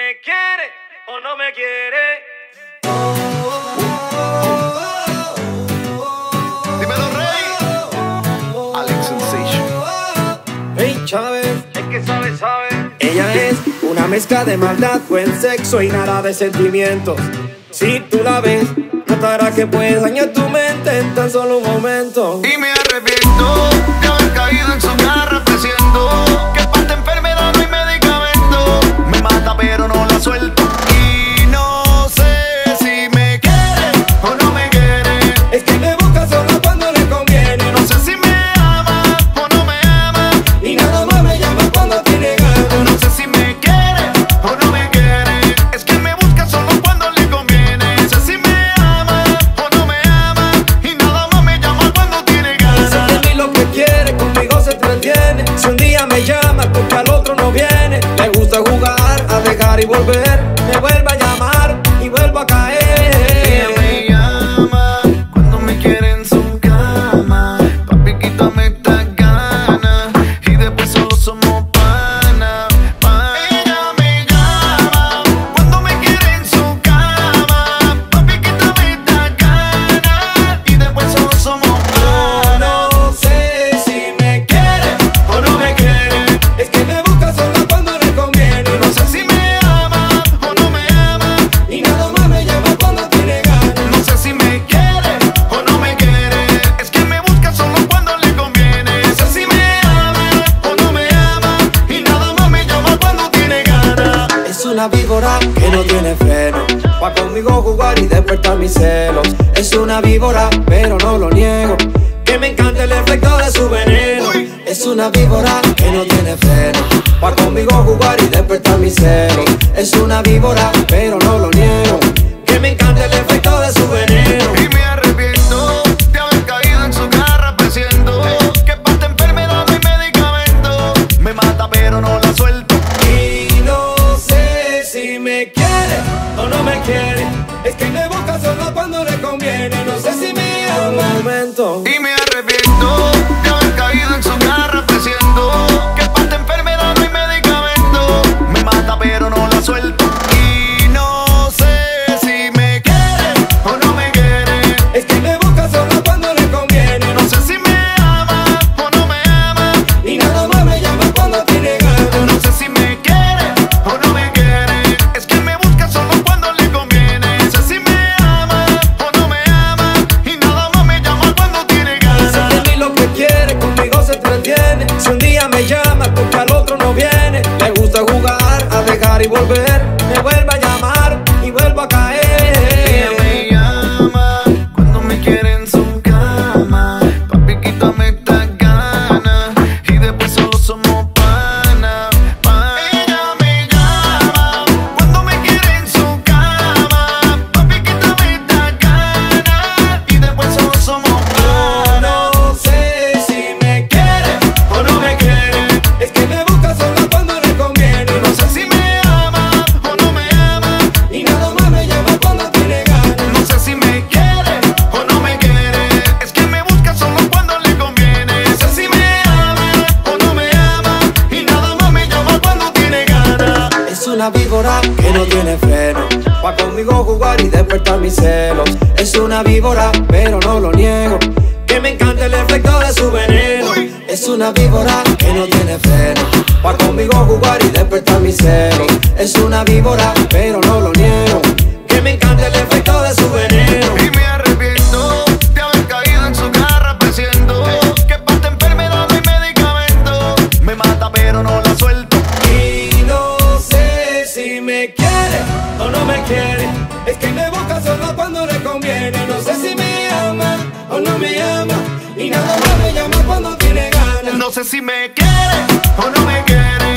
me quiere o no me quiere. Dímelo, Rey. Alex Sensation. Hey, Chávez, Es que sabe, sabe. ella es una mezcla de maldad, buen sexo y nada de sentimientos. Si tú la ves, notarás que puedes dañar tu mente en tan solo un momento. Y me arrepiento de haber caído en su garra, presiento que para esta enfermedad no hay medicamento. Me mata pero no la suelto. Y no sé si me quiere o no me quiere. Es que me busca solo cuando le conviene. No sé si me ama o no me ama. Y nada más me llama cuando tiene ganas. No sé si me quiere o no me quiere. Es que me busca solo cuando le conviene. No sé si me ama o no me ama. Y nada más me llama cuando tiene ganas. Dice de mí lo que quiere, conmigo se entretiene. Si un día me llama porque al otro no viene. Le gusta jugar, a dejar y volver. Me vuelve a llamar y vuelvo a caer. Ella me llama cuando me quiere en su cama. Papi, quítame esta gana y después solo somos pana. Ella me llama cuando me quiere en su cama. Papi, quítame esta gana y después solo somos pana. No sé si me quiere o no me quiere. Es que me busca solo cuando le conviene. No sé si me ama o no me ama. Y nada más me llama cuando tiene ganas. No sé si me quiere o no me quiere. Es que me busca solo cuando le conviene. No sé si me ama o no me ama. Y nada más me llama cuando tiene ganas. Es una víbora que no tiene freno. Va conmigo a jugar y despertar mis celos. Es una víbora, pero no lo niego. Que me encanta el efecto de su veneno. Es una víbora que no tiene freno. Va conmigo a jugar y despertar mis celos. Es una víbora, pero no lo niego. Que me encanta el efecto de su veneno. Y me arrepiento de haber caído en su garra, presiento que para esta enfermedad no hay medicamento. Me mata pero no la suelto. Y no sé si me quiere o no me quiere. Es que me busca solo cuando le conviene. No sé si me ama un momento. Y me arrepiento de haber caído en su garra, presiento que para esta enfermedad no hay medicamento. Me mata pero no la suelto. Y no sé si me quiere o no me quiere. Es que me busca solo cuando le conviene. No sé si me ama o no me ama. Y nada más me llama cuando tiene ganas. No sé si me quiere o no me quiere. Es que me busca solo cuando le conviene. No sé si me ama o no me ama. Y nada más me llama cuando tiene ganas. Dice de mí lo que quiere, conmigo se entretiene. Si un día me llama porque al otro no viene. Le gusta jugar, a dejar y volver. Me vuelve a llamar y vuelvo a Ella caer. me llama cuando me quiere en su cama. Papi, quítame esta gana y después solo somos pana. Ella me llama cuando me quiere en su cama. Papi, quítame esta gana y después solo somos pana. No sé si me quiere o no me quiere. Es que me busca solo cuando le conviene. No sé si me ama o no me ama. Y nada más me llama cuando tiene ganas. No sé si me quiere o no me quiere. Es que me busca solo cuando le conviene. No sé si me ama o no me ama. Y nada más me llama cuando tiene ganas. Es una víbora que no tiene freno. Va conmigo a jugar y despertar mis celos. Es una víbora, pero no lo niego. Que me encanta el efecto de su veneno. Es una víbora que no tiene freno. Va conmigo a jugar y despertar mis celos. Es una víbora, pero no lo niego. Que me encanta el efecto de su veneno. Y me arrepiento de haber caído en su garra, presiento que para esta enfermedad no hay medicamento. Me mata pero no la suelto. Y no sé si me quiere o no me quiere. Es que me busca solo cuando le conviene. No sé si me ama o no me ama. Y nada más me llama cuando tiene ganas. No sé si me quiere o no me quiere.